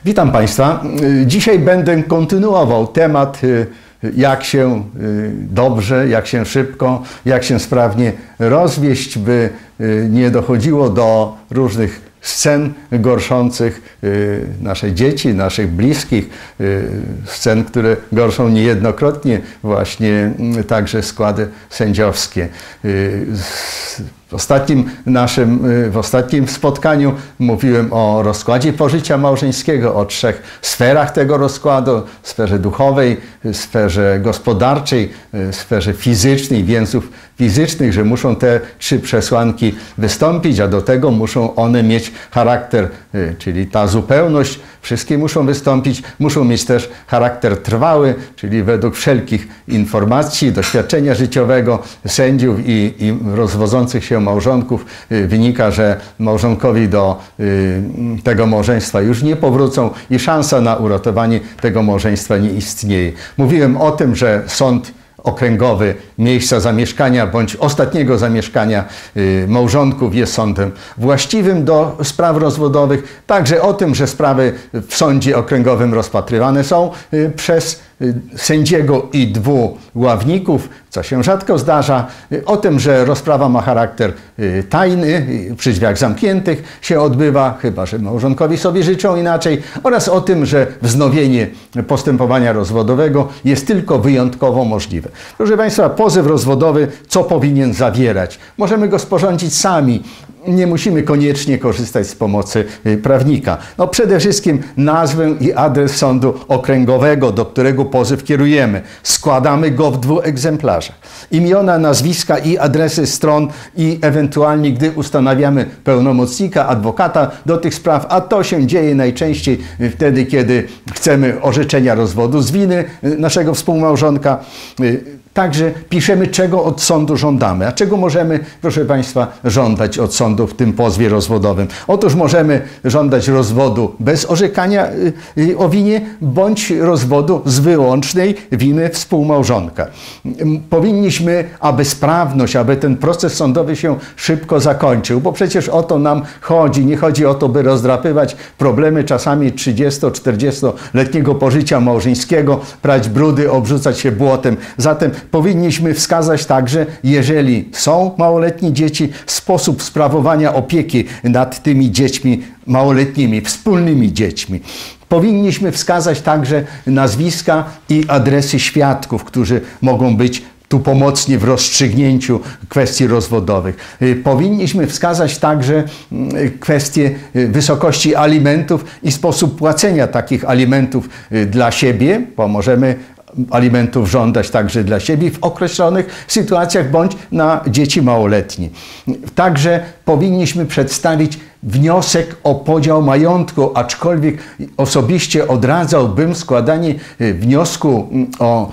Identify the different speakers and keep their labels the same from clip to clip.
Speaker 1: Witam Państwa. Dzisiaj będę kontynuował temat, jak się dobrze, jak się szybko, jak się sprawnie rozwieść, by nie dochodziło do różnych scen gorszących nasze dzieci, naszych bliskich, scen, które gorszą niejednokrotnie właśnie także składy sędziowskie. W ostatnim spotkaniu mówiłem o rozkładzie pożycia małżeńskiego, o 3 sferach tego rozkładu: sferze duchowej, sferze gospodarczej, sferze fizycznej, więzów fizycznych, że muszą te 3 przesłanki wystąpić, a do tego muszą one mieć charakter, czyli ta zupełność, wszystkie muszą wystąpić, muszą mieć też charakter trwały, czyli według wszelkich informacji, doświadczenia życiowego sędziów i rozwodzących się małżonków wynika, że małżonkowi do tego małżeństwa już nie powrócą i szansa na uratowanie tego małżeństwa nie istnieje. Mówiłem o tym, że sąd okręgowy miejsca zamieszkania bądź ostatniego zamieszkania małżonków jest sądem właściwym do spraw rozwodowych. Także o tym, że sprawy w sądzie okręgowym rozpatrywane są przez sędziego i 2 ławników, co się rzadko zdarza. O tym, że rozprawa ma charakter tajny, przy drzwiach zamkniętych się odbywa, chyba że małżonkowie sobie życzą inaczej, oraz o tym, że wznowienie postępowania rozwodowego jest tylko wyjątkowo możliwe. Proszę Państwa, pozew rozwodowy co powinien zawierać? Możemy go sporządzić sami. Nie musimy koniecznie korzystać z pomocy prawnika. No przede wszystkim nazwę i adres sądu okręgowego, do którego pozew kierujemy. Składamy go w 2 egzemplarzach. Imiona, nazwiska i adresy stron i ewentualnie, gdy ustanawiamy pełnomocnika, adwokata do tych spraw, a to się dzieje najczęściej wtedy, kiedy chcemy orzeczenia rozwodu z winy naszego współmałżonka. Także piszemy, czego od sądu żądamy. A czego możemy, proszę Państwa, żądać od sądu w tym pozwie rozwodowym? Otóż możemy żądać rozwodu bez orzekania o winie, bądź rozwodu z wyłącznej winy współmałżonka. Powinniśmy, aby sprawność, aby ten proces sądowy się szybko zakończył, bo przecież o to nam chodzi. Nie chodzi o to, by rozdrapywać problemy czasami 30-40-letniego pożycia małżeńskiego, prać brudy, obrzucać się błotem. Zatem powinniśmy wskazać także, jeżeli są małoletnie dzieci, sposób sprawowania opieki nad tymi dziećmi małoletnimi, wspólnymi dziećmi. Powinniśmy wskazać także nazwiska i adresy świadków, którzy mogą być tu pomocni w rozstrzygnięciu kwestii rozwodowych. Powinniśmy wskazać także kwestię wysokości alimentów i sposób płacenia takich alimentów dla siebie, bo możemy alimentów żądać także dla siebie w określonych sytuacjach bądź na dzieci małoletnie. Także powinniśmy przedstawić wniosek o podział majątku, aczkolwiek osobiście odradzałbym składanie wniosku o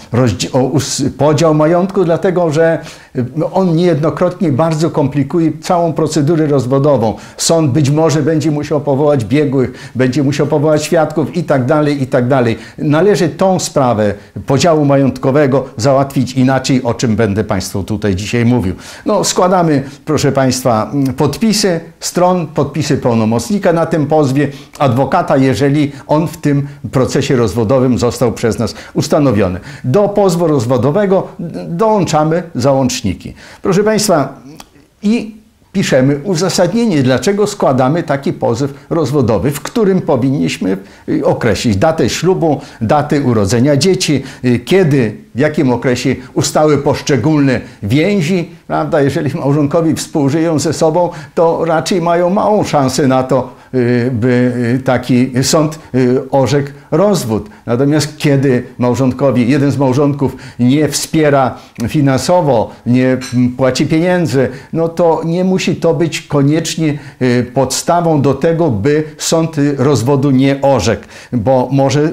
Speaker 1: podział majątku, dlatego że on niejednokrotnie bardzo komplikuje całą procedurę rozwodową. Sąd być może będzie musiał powołać biegłych, będzie musiał powołać świadków i tak dalej, i tak dalej. Należy tą sprawę podziału majątkowego załatwić inaczej, o czym będę Państwu tutaj dzisiaj mówił. No, składamy, proszę Państwa, podpisy stron, podpisy pełnomocnika na tym pozwie, adwokata, jeżeli on w tym procesie rozwodowym został przez nas ustanowiony. Do pozwu rozwodowego dołączamy załączniki. Proszę Państwa, i piszemy uzasadnienie, dlaczego składamy taki pozew rozwodowy, w którym powinniśmy określić datę ślubu, datę urodzenia dzieci, kiedy, w jakim okresie ustały poszczególne więzi, prawda? Jeżeli małżonkowie współżyją ze sobą, to raczej mają małą szansę na to, by taki sąd orzekł rozwód. Natomiast kiedy małżonkowie, jeden z małżonków nie wspiera finansowo, nie płaci pieniędzy, no to nie musi to być koniecznie podstawą do tego, by sąd rozwodu nie orzekł, bo może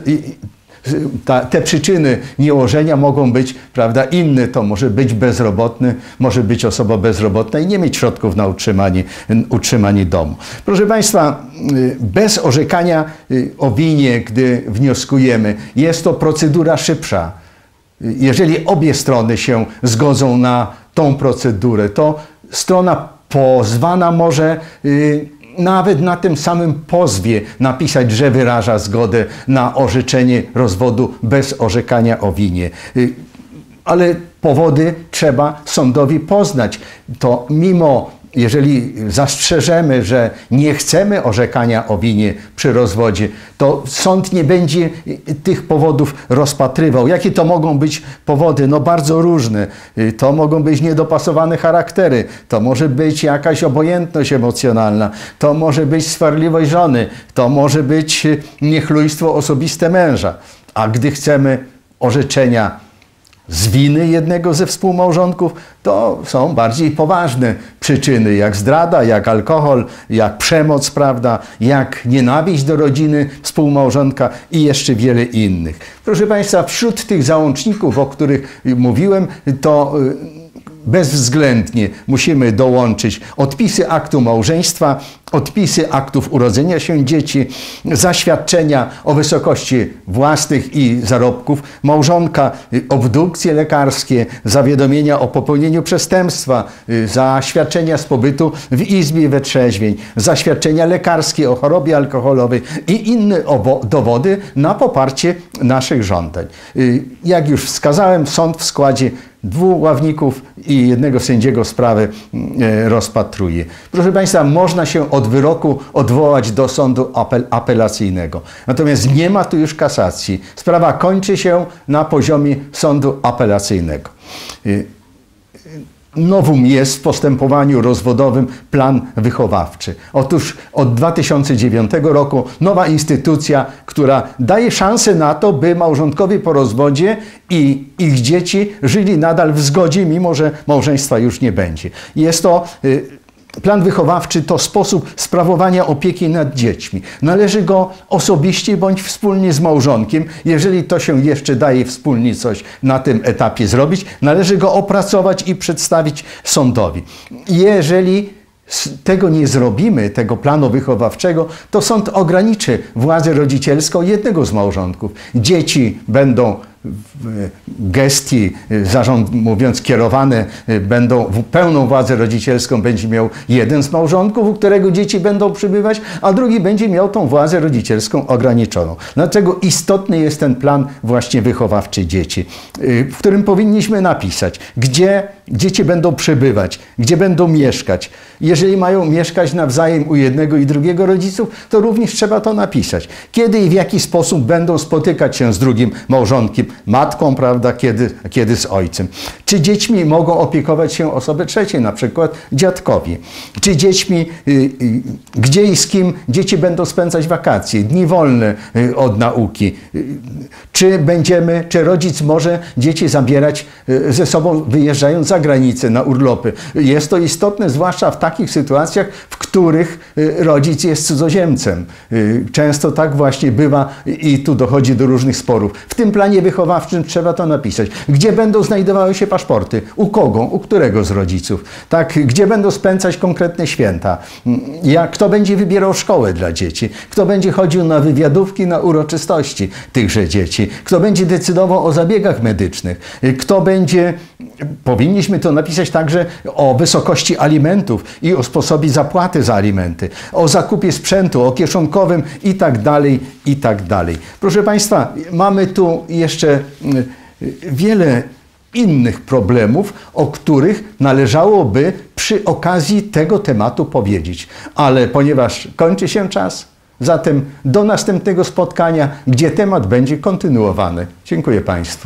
Speaker 1: te przyczyny niełożenia mogą być, prawda, inne. To może być bezrobotny, może być osoba bezrobotna i nie mieć środków na utrzymanie domu. Proszę Państwa, bez orzekania o winie, gdy wnioskujemy, jest to procedura szybsza. Jeżeli obie strony się zgodzą na tą procedurę, to strona pozwana może nawet na tym samym pozwie napisać, że wyraża zgodę na orzeczenie rozwodu bez orzekania o winie. Ale powody trzeba sądowi poznać. To jeżeli zastrzeżemy, że nie chcemy orzekania o winie przy rozwodzie, to sąd nie będzie tych powodów rozpatrywał. Jakie to mogą być powody? No bardzo różne. To mogą być niedopasowane charaktery, to może być jakaś obojętność emocjonalna, to może być swarliwość żony, to może być niechlujstwo osobiste męża. A gdy chcemy orzeczenia z winy jednego ze współmałżonków, to są bardziej poważne przyczyny, jak zdrada, jak alkohol, jak przemoc, prawda, jak nienawiść do rodziny współmałżonka i jeszcze wiele innych. Proszę Państwa, wśród tych załączników, o których mówiłem, to bezwzględnie musimy dołączyć odpisy aktu małżeństwa, odpisy aktów urodzenia się dzieci, zaświadczenia o wysokości własnych i zarobków małżonka, obdukcje lekarskie, zawiadomienia o popełnieniu przestępstwa, zaświadczenia z pobytu w izbie wytrzeźwień, zaświadczenia lekarskie o chorobie alkoholowej i inne dowody na poparcie naszych żądań. Jak już wskazałem, sąd w składzie 2 ławników i 1 sędziego sprawę rozpatruje. Proszę Państwa, można się od wyroku odwołać do sądu apelacyjnego. Natomiast nie ma tu już kasacji. Sprawa kończy się na poziomie sądu apelacyjnego. Nowum jest w postępowaniu rozwodowym plan wychowawczy. Otóż od 2009 roku nowa instytucja, która daje szansę na to, by małżonkowie po rozwodzie i ich dzieci żyli nadal w zgodzie, mimo że małżeństwa już nie będzie. Jest to plan wychowawczy to sposób sprawowania opieki nad dziećmi. Należy go osobiście bądź wspólnie z małżonkiem, jeżeli to się jeszcze daje wspólnie coś na tym etapie zrobić, należy go opracować i przedstawić sądowi. Jeżeli tego nie zrobimy, tego planu wychowawczego, to sąd ograniczy władzę rodzicielską jednego z małżonków. Dzieci będą w gestii, mówiąc, kierowane, pełną władzę rodzicielską będzie miał jeden z małżonków, u którego dzieci będą przybywać, a drugi będzie miał tą władzę rodzicielską ograniczoną. Dlatego istotny jest ten plan właśnie wychowawczy dzieci, w którym powinniśmy napisać, gdzie dzieci będą przybywać, gdzie będą mieszkać. Jeżeli mają mieszkać nawzajem u jednego i drugiego rodziców, to również trzeba to napisać. Kiedy i w jaki sposób będą spotykać się z drugim małżonkiem, matką, prawda, kiedy z ojcem. Czy dziećmi mogą opiekować się osoby trzecie, na przykład dziadkowie. Czy dziećmi, gdzie i z kim dzieci będą spędzać wakacje, dni wolne od nauki. Czy rodzic może dzieci zabierać ze sobą, wyjeżdżając za granicę na urlopy. Jest to istotne, zwłaszcza w takich sytuacjach, w których rodzic jest cudzoziemcem. Często tak właśnie bywa i tu dochodzi do różnych sporów. W tym planie wychowawczym trzeba to napisać. Gdzie będą znajdowały się paszporty? U kogo? U którego z rodziców? Tak, gdzie będą spędzać konkretne święta? Kto będzie wybierał szkołę dla dzieci? Kto będzie chodził na wywiadówki, na uroczystości tychże dzieci? Kto będzie decydował o zabiegach medycznych? Powinniśmy to napisać także o wysokości alimentów i o sposobie zapłaty za alimenty, o zakupie sprzętu, o kieszonkowym i tak dalej, i tak dalej. Proszę Państwa, mamy tu jeszcze wiele innych problemów, o których należałoby przy okazji tego tematu powiedzieć. Ale ponieważ kończy się czas, zatem do następnego spotkania, gdzie temat będzie kontynuowany. Dziękuję Państwu.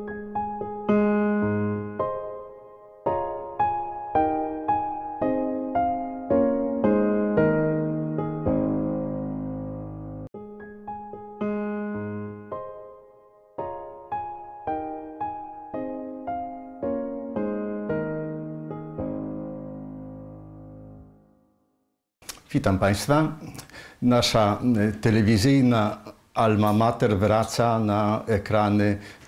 Speaker 1: Witam Państwa. Nasza telewizyjna alma mater wraca na ekrany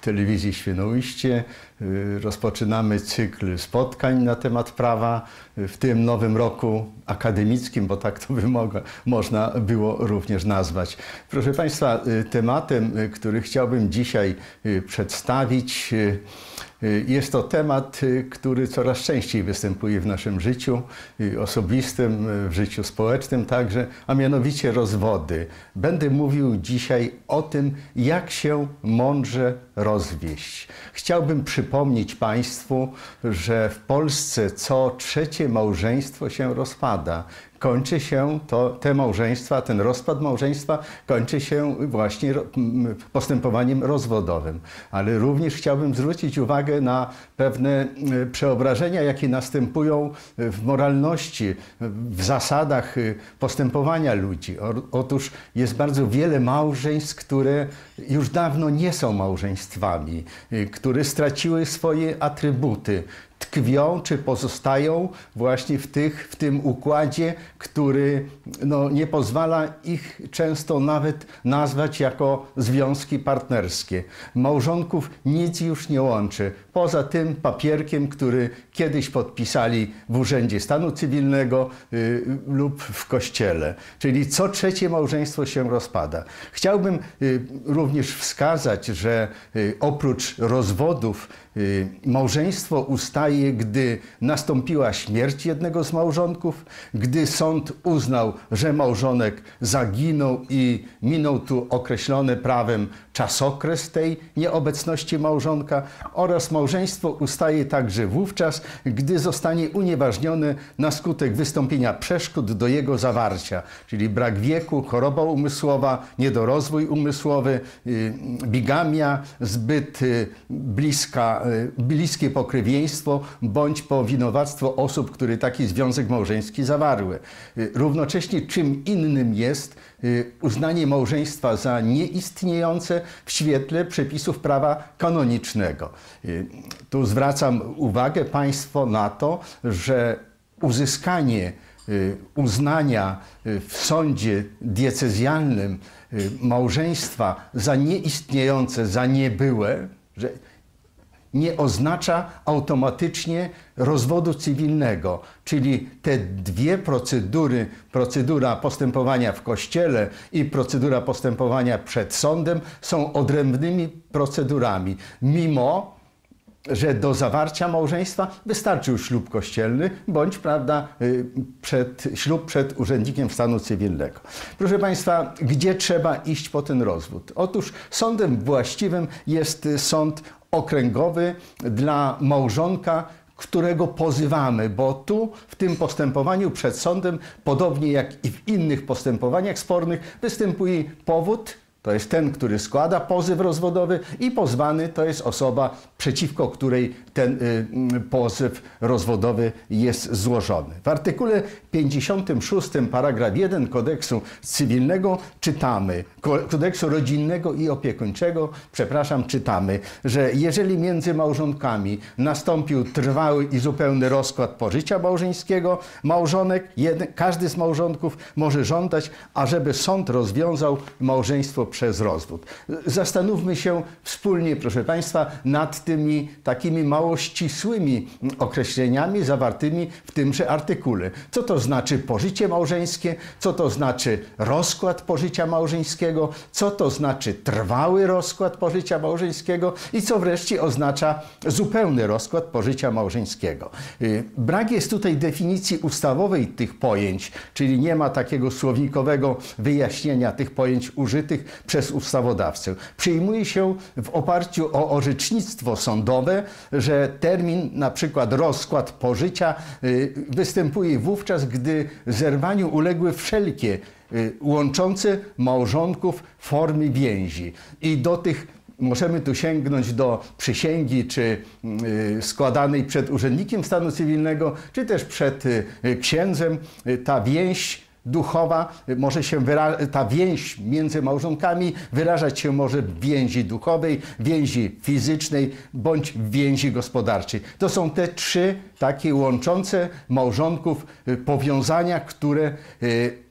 Speaker 1: telewizji Świnoujście. Rozpoczynamy cykl spotkań na temat prawa w tym nowym roku akademickim, bo tak to by można było również nazwać. Proszę Państwa, tematem, który chciałbym dzisiaj przedstawić, jest to temat, który coraz częściej występuje w naszym życiu osobistym, w życiu społecznym także, a mianowicie rozwody. Będę mówił dzisiaj o tym, jak się mądrze rozwieść. Chciałbym przypomnieć Państwu, że w Polsce co trzecie małżeństwo się rozpada. Kończy się te małżeństwa, ten rozpad małżeństwa kończy się właśnie postępowaniem rozwodowym. Ale również chciałbym zwrócić uwagę na pewne przeobrażenia, jakie następują w moralności, w zasadach postępowania ludzi. Otóż jest bardzo wiele małżeństw, które już dawno nie są małżeństwami, które straciły swoje atrybuty. Tkwią czy pozostają właśnie w tym układzie, który nie pozwala ich często nawet nazwać jako związki partnerskie. Małżonków nic już nie łączy, poza tym papierkiem, który kiedyś podpisali w Urzędzie Stanu Cywilnego lub w kościele. Czyli co trzecie małżeństwo się rozpada. Chciałbym również wskazać, że oprócz rozwodów małżeństwo ustaje, gdy nastąpiła śmierć jednego z małżonków, gdy sąd uznał, że małżonek zaginął i minął tu określony prawem czasokres tej nieobecności małżonka, oraz małżeństwo ustaje także wówczas, gdy zostanie unieważnione na skutek wystąpienia przeszkód do jego zawarcia, czyli brak wieku, choroba umysłowa, niedorozwój umysłowy, bigamia, zbyt bliskie pokrewieństwo bądź powinowactwo osób, które taki związek małżeński zawarły. Równocześnie czym innym jest uznanie małżeństwa za nieistniejące w świetle przepisów prawa kanonicznego. Tu zwracam uwagę Państwa na to, że uzyskanie uznania w sądzie diecezjalnym małżeństwa za nieistniejące, za niebyłe, że nie oznacza automatycznie rozwodu cywilnego, czyli te dwie procedury, procedura postępowania w kościele i procedura postępowania przed sądem, są odrębnymi procedurami, mimo że do zawarcia małżeństwa wystarczył ślub kościelny bądź ślub przed urzędnikiem stanu cywilnego. Proszę Państwa, gdzie trzeba iść po ten rozwód? Otóż sądem właściwym jest sąd okręgowy dla małżonka, którego pozywamy, bo tu w tym postępowaniu przed sądem, podobnie jak i w innych postępowaniach spornych, występuje powód, to jest ten, który składa pozew rozwodowy, i pozwany to jest osoba, przeciwko której ten pozew rozwodowy jest złożony. W artykule 56 paragraf 1 kodeksu cywilnego czytamy, kodeksu rodzinnego i opiekuńczego, czytamy, że jeżeli między małżonkami nastąpił trwały i zupełny rozkład pożycia małżeńskiego, małżonek, każdy z małżonków może żądać, ażeby sąd rozwiązał małżeństwo przez rozwód. Zastanówmy się wspólnie, proszę Państwa, nad tymi takimi mało ścisłymi określeniami zawartymi w tymże artykule. Co to znaczy pożycie małżeńskie? Co to znaczy rozkład pożycia małżeńskiego? Co to znaczy trwały rozkład pożycia małżeńskiego? I co wreszcie oznacza zupełny rozkład pożycia małżeńskiego? Brak jest tutaj definicji ustawowej tych pojęć, czyli nie ma takiego słownikowego wyjaśnienia tych pojęć użytych przez ustawodawcę. Przyjmuje się w oparciu o orzecznictwo sądowe, że termin, na przykład rozkład pożycia, występuje wówczas, gdy zerwaniu uległy wszelkie łączące małżonków formy więzi. I do tych możemy tu sięgnąć do przysięgi, czy składanej przed urzędnikiem stanu cywilnego, czy też przed księdzem. Ta więź duchowa może się ta więź między małżonkami wyrażać się może w więzi duchowej, więzi fizycznej bądź w więzi gospodarczej. To są te trzy takie łączące małżonków powiązania, które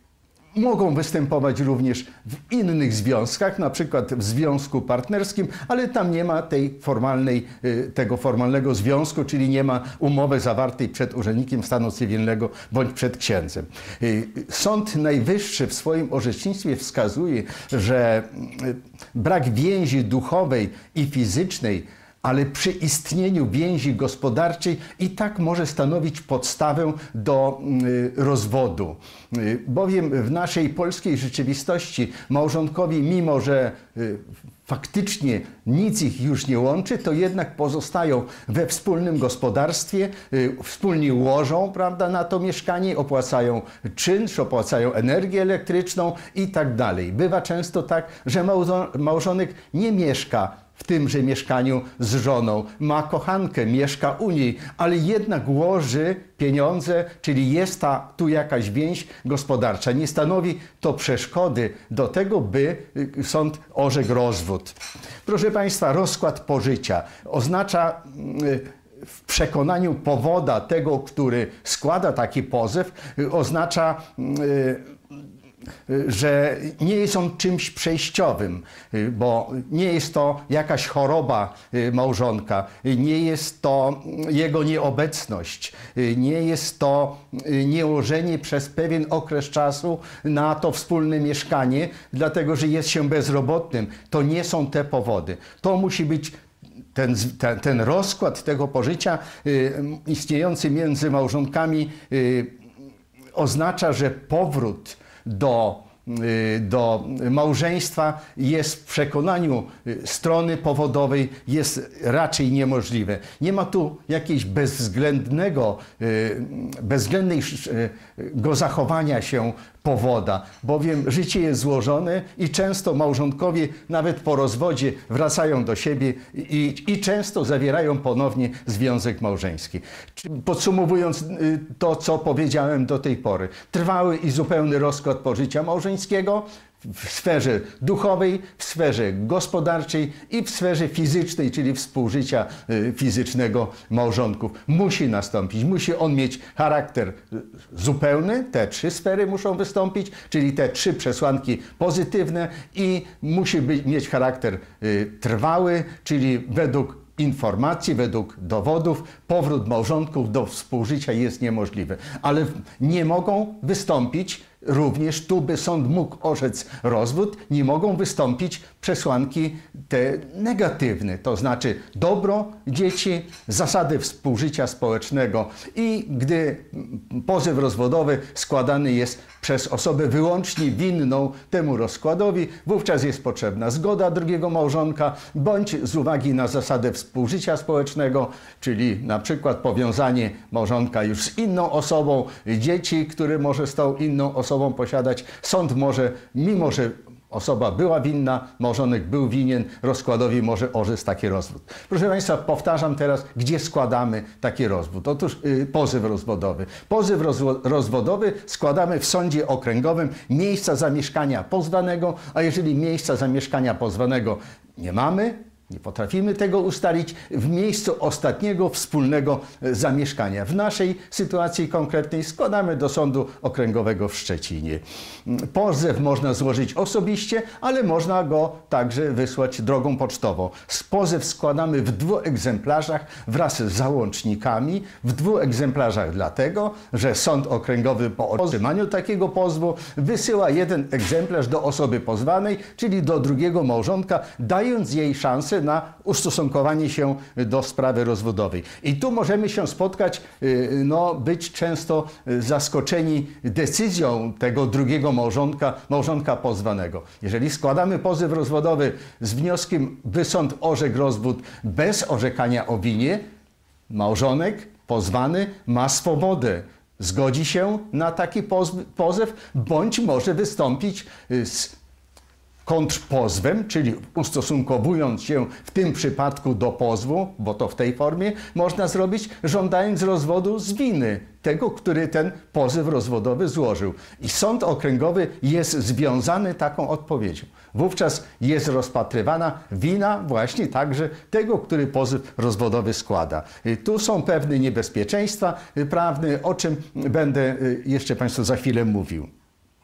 Speaker 1: Mogą występować również w innych związkach, na przykład w związku partnerskim, ale tam nie ma tego formalnego związku, czyli nie ma umowy zawartej przed urzędnikiem stanu cywilnego bądź przed księdzem. Sąd Najwyższy w swoim orzecznictwie wskazuje, że brak więzi duchowej i fizycznej, ale przy istnieniu więzi gospodarczej i tak może stanowić podstawę do rozwodu. Bowiem w naszej polskiej rzeczywistości małżonkowie, mimo że faktycznie nic ich już nie łączy, to jednak pozostają we wspólnym gospodarstwie, wspólnie łożą, prawda, na to mieszkanie, opłacają czynsz, opłacają energię elektryczną i tak dalej. Bywa często tak, że małżonek nie mieszka w tymże mieszkaniu z żoną, ma kochankę, mieszka u niej, ale jednak łoży pieniądze, czyli jest tu jakaś więź gospodarcza. Nie stanowi to przeszkody do tego, by sąd orzekł rozwód. Proszę Państwa, rozkład pożycia oznacza w przekonaniu powoda, tego, który składa taki pozew, oznacza że nie jest on czymś przejściowym, bo nie jest to jakaś choroba małżonka, nie jest to jego nieobecność, nie jest to niełożenie przez pewien okres czasu na to wspólne mieszkanie, dlatego że jest się bezrobotnym. To nie są te powody. To musi być ten rozkład tego pożycia istniejący między małżonkami oznacza, że powrót do małżeństwa jest w przekonaniu strony powodowej jest raczej niemożliwe. Nie ma tu jakiejś bezwzględnego zachowania się powoda, bowiem życie jest złożone i często małżonkowie nawet po rozwodzie wracają do siebie i często zawierają ponownie związek małżeński. Podsumowując to, co powiedziałem do tej pory, trwały i zupełny rozkład pożycia małżeńskiego w sferze duchowej, w sferze gospodarczej i w sferze fizycznej, czyli współżycia fizycznego małżonków. Musi nastąpić, musi on mieć charakter zupełny, te trzy sfery muszą wystąpić, czyli te trzy przesłanki pozytywne i musi mieć charakter trwały, czyli według informacji, według dowodów, powrót małżonków do współżycia jest niemożliwy. Ale nie mogą wystąpić również tu, by sąd mógł orzec rozwód, nie mogą wystąpić przesłanki te negatywne, to znaczy dobro dzieci, zasady współżycia społecznego i gdy pozew rozwodowy składany jest przez osobę wyłącznie winną temu rozkładowi, wówczas jest potrzebna zgoda drugiego małżonka, bądź z uwagi na zasadę współżycia społecznego, czyli na przykład powiązanie małżonka już z inną osobą, dzieci, które może z tą inną osobą posiadać, sąd może, mimo że osoba była winna, małżonek był winien, rozkładowi może orzec taki rozwód. Proszę Państwa, powtarzam teraz, gdzie składamy taki rozwód. Otóż pozew rozwodowy. Pozew rozwodowy składamy w sądzie okręgowym miejsca zamieszkania pozwanego, a jeżeli miejsca zamieszkania pozwanego nie mamy, nie potrafimy tego ustalić w miejscu ostatniego wspólnego zamieszkania. W naszej sytuacji konkretnej składamy do Sądu Okręgowego w Szczecinie. Pozew można złożyć osobiście, ale można go także wysłać drogą pocztową. Pozew składamy w 2 egzemplarzach wraz z załącznikami. W 2 egzemplarzach dlatego, że Sąd Okręgowy po otrzymaniu takiego pozwu wysyła 1 egzemplarz do osoby pozwanej, czyli do drugiego małżonka, dając jej szansę na ustosunkowanie się do sprawy rozwodowej. I tu możemy się spotkać, być często zaskoczeni decyzją tego drugiego małżonka pozwanego. Jeżeli składamy pozew rozwodowy z wnioskiem, by sąd orzekł rozwód bez orzekania o winie, małżonek pozwany ma swobodę. Zgodzi się na taki pozew, bądź może wystąpić z kontrpozwem, czyli ustosunkowując się w tym przypadku do pozwu, bo to w tej formie można zrobić, żądając rozwodu z winy tego, który ten pozew rozwodowy złożył. I sąd okręgowy jest związany taką odpowiedzią. Wówczas jest rozpatrywana wina właśnie także tego, który pozew rozwodowy składa. Tu są pewne niebezpieczeństwa prawne, o czym będę jeszcze Państwu za chwilę mówił.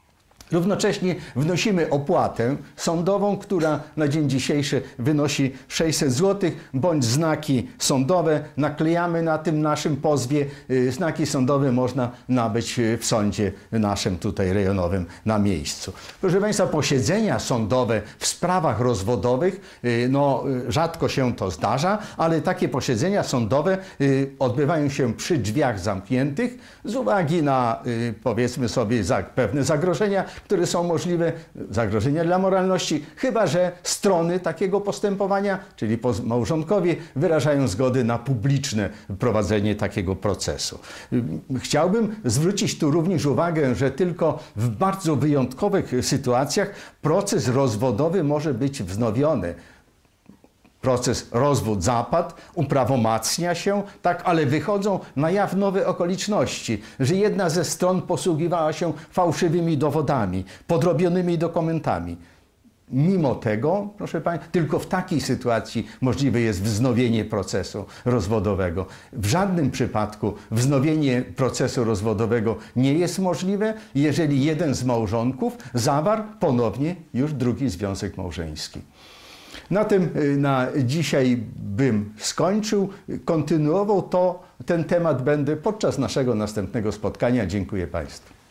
Speaker 1: Równocześnie wnosimy opłatę sądową, która na dzień dzisiejszy wynosi 600 zł, bądź znaki sądowe. Naklejamy na tym naszym pozwie. Znaki sądowe można nabyć w sądzie naszym tutaj rejonowym na miejscu. Proszę Państwa, posiedzenia sądowe w sprawach rozwodowych, no rzadko się to zdarza, ale takie posiedzenia sądowe odbywają się przy drzwiach zamkniętych z uwagi na, powiedzmy sobie, pewne zagrożenia, które są możliwe, zagrożenia dla moralności, chyba że strony takiego postępowania, czyli małżonkowie, wyrażają zgodę na publiczne prowadzenie takiego procesu. Chciałbym zwrócić tu również uwagę, że tylko w bardzo wyjątkowych sytuacjach proces rozwodowy może być wznowiony. Proces rozwód zapadł, uprawomacnia się, tak, ale wychodzą na jaw nowe okoliczności, że jedna ze stron posługiwała się fałszywymi dowodami, podrobionymi dokumentami. Mimo tego, proszę Państwa, tylko w takiej sytuacji możliwe jest wznowienie procesu rozwodowego. W żadnym przypadku wznowienie procesu rozwodowego nie jest możliwe, jeżeli jeden z małżonków zawarł ponownie już drugi związek małżeński. Na tym na dzisiaj bym skończył. Kontynuował ten temat będę podczas naszego następnego spotkania. Dziękuję Państwu.